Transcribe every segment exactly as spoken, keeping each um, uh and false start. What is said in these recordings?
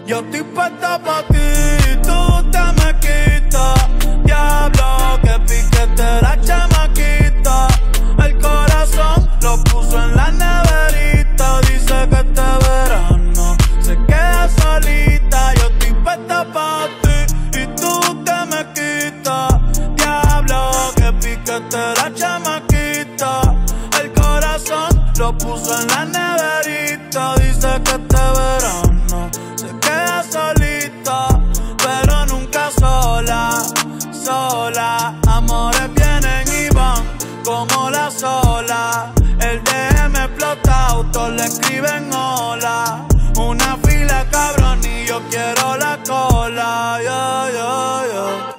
Yo estoy puesta pa' ti, tú te me quitas. Diablo, que piquete la chamaquita. El corazón lo puso en la neverita. Dice que este verano se queda solita. Yo estoy puesta pa' ti y tú te me quitas. Diablo, que piquete la chamaquita. El corazón lo puso en la neverita. Dice que este verano se queda solita, pero nunca sola, sola. Amores vienen y van como la sola. El D M explota, autos le escriben hola. Una fila cabrón y yo quiero la cola. Yeah, yeah, yeah.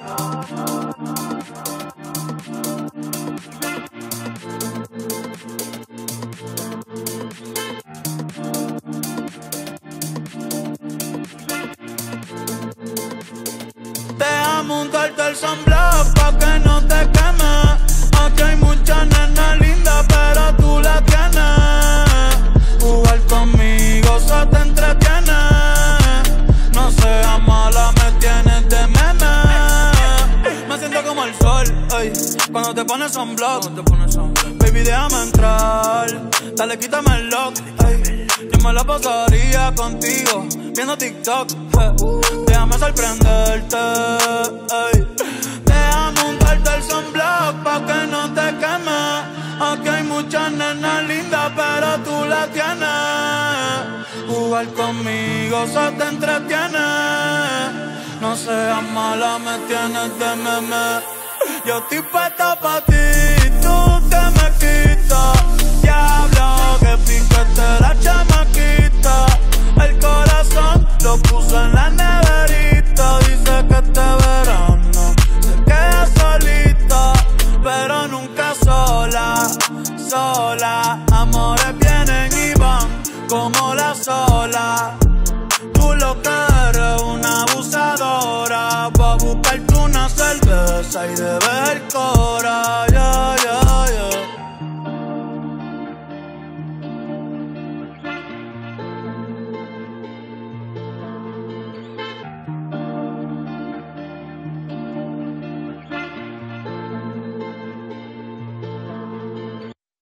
Deja montarte el sunblock pa' que no te quemes. Aquí hay muchas nenas lindas, pero tú la tienes. Jugar conmigo se te entretiene. No seas mala, me tienes de meme. Me siento como el sol, ey, cuando te pones sunblock. Baby, déjame entrar, dale, quítame el lock, ey. Yo me la pasaría contigo, viendo TikTok, eh. Déjame sorprenderte, ey. Déjame untarte el sunblock pa' que no te quemes. Aquí hay muchas nenas lindas, pero tú la tienes. Jugar conmigo se te entretiene. No seas mala, me tienes de meme. Yo estoy puesta pa' ti, tú te me quitas. Diablo, que piquete la chamaquita. El corazón lo puso en la neverita. Dice que este verano se queda solita, pero nunca sola, sola. Amores vienen y van como la